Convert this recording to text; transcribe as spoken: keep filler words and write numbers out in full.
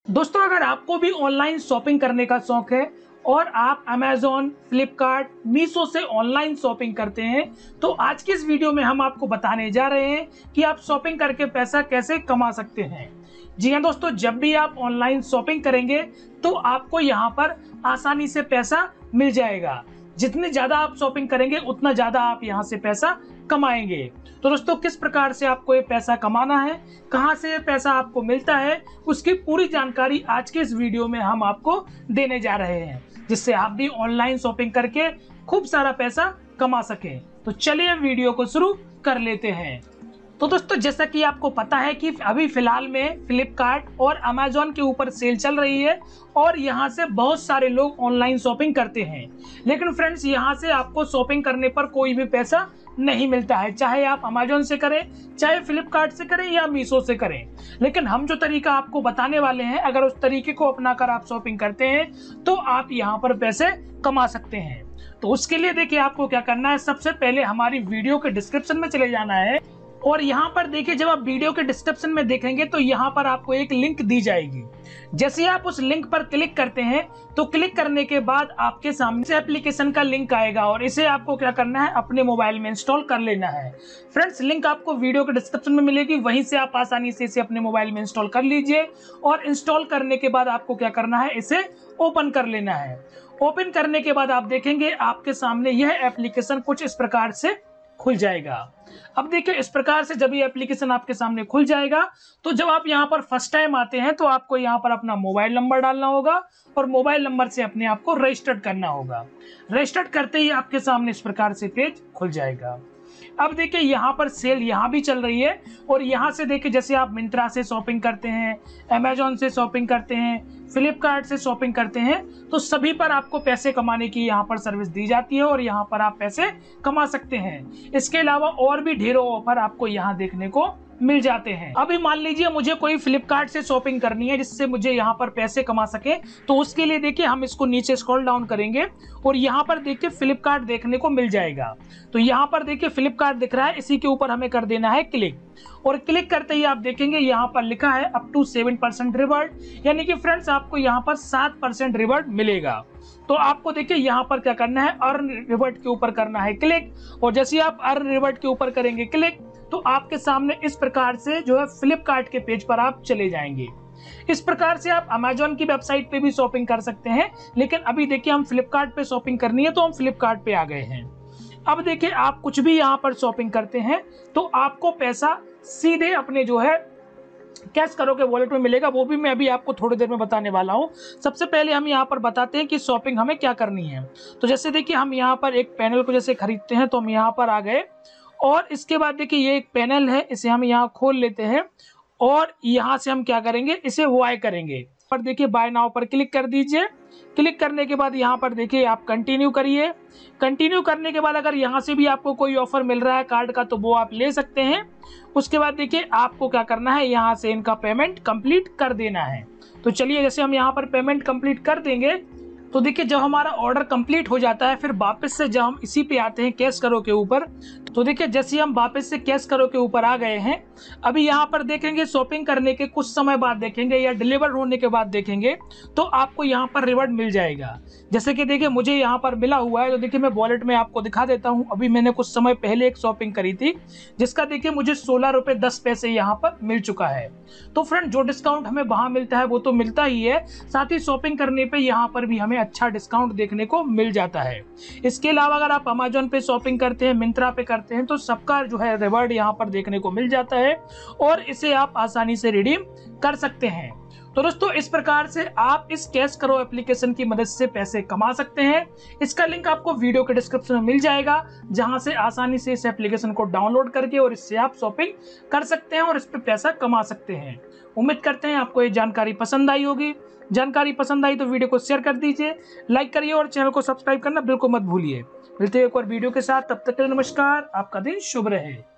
दोस्तों, अगर आपको भी ऑनलाइन शॉपिंग करने का शौक है और आप अमेज़न, फ्लिपकार्ट, मीशो से ऑनलाइन शॉपिंग करते हैं, तो आज की इस वीडियो में हम आपको बताने जा रहे हैं कि आप शॉपिंग करके पैसा कैसे कमा सकते हैं। जी हाँ दोस्तों, जब भी आप ऑनलाइन शॉपिंग करेंगे तो आपको यहाँ पर आसानी से पैसा मिल जाएगा। जितनी ज़्यादा आप शॉपिंग करेंगे उतना ज़्यादा आप यहाँ से पैसा कमाएंगे। तो दोस्तों, किस प्रकार से आपको ये पैसा कमाना है, कहाँ से ये पैसा आपको मिलता है, उसकी पूरी जानकारी आज के इस वीडियो में हम आपको देने जा रहे हैं, जिससे आप भी ऑनलाइन शॉपिंग करके खूब सारा पैसा कमा सकें। तो चलिए वीडियो को शुरू कर लेते हैं। तो दोस्तों, जैसा कि आपको पता है कि अभी फिलहाल में फ्लिपकार्ट और अमेज़न के ऊपर सेल चल रही है और यहाँ से बहुत सारे लोग ऑनलाइन शॉपिंग करते हैं। लेकिन फ्रेंड्स, यहाँ से आपको शॉपिंग करने पर कोई भी पैसा नहीं मिलता है, चाहे आप अमेज़न से करें, चाहे फ्लिपकार्ट से करें या मीशो से करें। लेकिन हम जो तरीका आपको बताने वाले हैं, अगर उस तरीके को अपनाकर आप शॉपिंग करते हैं तो आप यहाँ पर पैसे कमा सकते हैं। तो उसके लिए देखिए आपको क्या करना है। सबसे पहले हमारी वीडियो के डिस्क्रिप्शन में चले जाना है और यहाँ पर देखिए, जब आप वीडियो के डिस्क्रिप्शन में देखेंगे तो यहाँ पर आपको एक लिंक दी जाएगी। जैसे आप उस लिंक पर क्लिक करते हैं तो क्लिक करने के बाद आपके सामने से एप्लीकेशन का लिंक आएगा और इसे आपको क्या करना है, अपने मोबाइल में इंस्टॉल कर लेना है। फ्रेंड्स, लिंक आपको वीडियो के डिस्क्रिप्शन में मिलेगी, वहीं से आप आसानी से इसे अपने मोबाइल में इंस्टॉल कर लीजिए। और इंस्टॉल करने के बाद आपको क्या करना है, इसे ओपन कर लेना है। ओपन करने के बाद आप देखेंगे आपके सामने यह एप्लीकेशन कुछ इस प्रकार से खुल जाएगा। अब देखिए, इस प्रकार से जब ये एप्लीकेशन आपके सामने खुल जाएगा तो जब आप यहाँ पर फर्स्ट टाइम आते हैं तो आपको यहाँ पर अपना मोबाइल नंबर डालना होगा और मोबाइल नंबर से अपने आप को रजिस्टर्ड करना होगा। रजिस्टर्ड करते ही आपके सामने इस प्रकार से पेज खुल जाएगा। अब देखिए, यहाँ पर सेल यहाँ भी चल रही है और यहाँ से देखिए, जैसे आप मिंत्रा से शॉपिंग करते हैं, अमेज़न से शॉपिंग करते हैं, फ्लिपकार्ट से शॉपिंग करते हैं, तो सभी पर आपको पैसे कमाने की यहाँ पर सर्विस दी जाती है और यहाँ पर आप पैसे कमा सकते हैं। इसके अलावा और भी ढेरों ऑफर आपको यहाँ देखने को मिल जाते हैं। अभी मान लीजिए मुझे कोई फ्लिपकार्ट से शॉपिंग करनी है जिससे मुझे यहाँ पर पैसे कमा सके, तो उसके लिए देखिए हम इसको नीचे स्क्रॉल डाउन करेंगे और यहाँ पर देखिए फ्लिपकार्ट देखने को मिल जाएगा। तो यहाँ पर देखिए फ्लिपकार्ट दिख रहा है, इसी के ऊपर हमें कर देना है क्लिक। और क्लिक करते ही आप देखेंगे यहाँ पर लिखा है up to seven percent reward, यानी कि फ्रेंड्स आपको यहाँ पर सात परसेंट रिवॉर्ड मिलेगा। तो आपको देखिए यहाँ पर क्या करना है, अर्न रिवॉर्ड के ऊपर करना है क्लिक। और जैसे आप अर्न रिवॉर्ड के ऊपर करेंगे क्लिक तो आपके सामने इस प्रकार से जो है फ्लिपकार्ट के पेज पर आप चले जाएंगे। इस प्रकार से आप अमेज़न की वेबसाइट पे भी शॉपिंग कर सकते हैं, लेकिन अभी देखिए हम फ्लिपकार्ट पे शॉपिंग करनी है तो हम फ्लिपकार्ट पे आ गए हैं। अब देखिए, आप कुछ भी यहाँ पर शॉपिंग करते हैं तो आपको पैसा सीधे अपने जो है कैश करोगे वॉलेट में मिलेगा। वो भी मैं अभी आपको थोड़ी देर में बताने वाला हूँ। सबसे पहले हम यहाँ पर बताते हैं कि शॉपिंग हमें क्या करनी है। तो जैसे देखिए, हम यहाँ पर एक पैनल को जैसे खरीदते हैं तो हम यहाँ पर आ गए और इसके बाद देखिए ये एक पैनल है, इसे हम यहाँ खोल लेते हैं और यहाँ से हम क्या करेंगे, इसे बाय करेंगे। पर देखिए बाय नाउ पर क्लिक कर दीजिए। क्लिक करने के बाद यहाँ पर देखिए आप कंटिन्यू करिए। कंटिन्यू करने के बाद अगर यहाँ से भी आपको कोई ऑफर मिल रहा है कार्ड का तो वो आप ले सकते हैं। उसके बाद देखिए आपको क्या करना है, यहाँ से इनका पेमेंट कंप्लीट कर देना है। तो चलिए, जैसे हम यहाँ पर पेमेंट कंप्लीट कर देंगे तो देखिए जब हमारा ऑर्डर कंप्लीट हो जाता है, फिर वापस से जब हम इसी पे आते हैं कैश करो के ऊपर, तो देखिए जैसे हम वापस से कैश करो के ऊपर आ गए हैं, अभी यहाँ पर देखेंगे शॉपिंग करने के कुछ समय बाद देखेंगे या डिलीवर होने के बाद देखेंगे तो आपको यहाँ पर रिवॉर्ड मिल जाएगा। जैसे कि देखिए मुझे यहाँ पर मिला हुआ है, तो देखिए मैं वॉलेट में आपको दिखा देता हूँ। अभी मैंने कुछ समय पहले एक शॉपिंग करी थी जिसका देखिए मुझे सोलह रुपये दस पैसे यहाँ पर मिल चुका है। तो फ्रेंड, जो डिस्काउंट हमें वहाँ मिलता है वो तो मिलता ही है, साथ ही शॉपिंग करने पर यहाँ पर भी हमें अच्छा डिस्काउंट देखने को मिल जाता है। इसके अलावा अगर आप अमेज़न पे शॉपिंग करते हैं, मिंत्रा पे करते हैं, तो सबका जो है रिवॉर्ड यहाँ पर देखने को मिल जाता है और इसे आप आसानी से रिडीम कर सकते हैं। तो दोस्तों, इस प्रकार से आप इस कैश करो एप्लीकेशन की मदद से पैसे कमा सकते हैं। इसका लिंक आपको वीडियो के डिस्क्रिप्शन में मिल जाएगा, जहां से आसानी से इस एप्लीकेशन को डाउनलोड करके और इससे आप शॉपिंग कर सकते हैं और इस पर पैसा कमा सकते हैं। उम्मीद करते हैं आपको ये जानकारी पसंद आई होगी। जानकारी पसंद आई तो वीडियो को शेयर कर दीजिए, लाइक करिए और चैनल को सब्सक्राइब करना बिल्कुल मत भूलिए। मिलते हैं एक और वीडियो के साथ, तब तक के लिए नमस्कार। आपका दिन शुभ रहे।